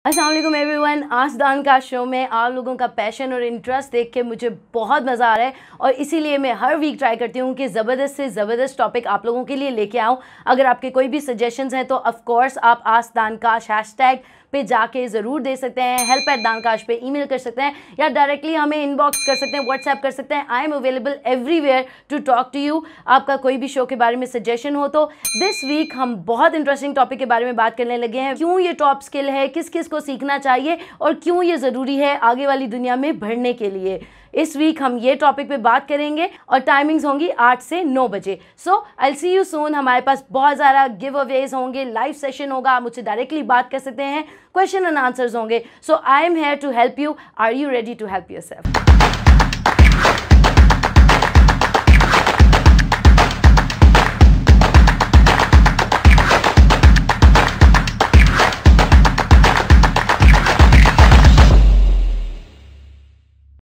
अस्सलाम वालेकुम एवरीवन। आस्तान का शो में आप लोगों का पैशन और इंटरेस्ट देख के मुझे बहुत मज़ा आ रहा है और इसीलिए मैं हर वीक ट्राई करती हूँ कि ज़बरदस्त से ज़बरदस्त टॉपिक आप लोगों के लिए लेके आऊँ। अगर आपके कोई भी सजेशंस हैं तो ऑफ कोर्स आप आस्तानकाश हैशटैग पे जाके ज़रूर दे सकते हैं, help@dankash पे ईमेल कर सकते हैं या डायरेक्टली हमें इनबॉक्स कर सकते हैं, व्हाट्सएप कर सकते हैं। I am available everywhere to talk to you. आपका कोई भी शो के बारे में सजेशन हो तो दिस वीक हम बहुत इंटरेस्टिंग टॉपिक के बारे में बात करने लगे हैं। क्यों ये टॉप स्किल है, किस किस को सीखना चाहिए और क्यों ये ज़रूरी है आगे वाली दुनिया में बढ़ने के लिए। इस वीक हम ये टॉपिक पे बात करेंगे और टाइमिंग्स होंगी 8 से 9 बजे। So I see you soon. हमारे पास बहुत ज़्यादा गिव अवेज होंगे, लाइव सेशन होगा, आप मुझसे डायरेक्टली बात कर सकते हैं, क्वेश्चन एंड आंसर्स होंगे। So I am here to help you. Are you ready to help yourself?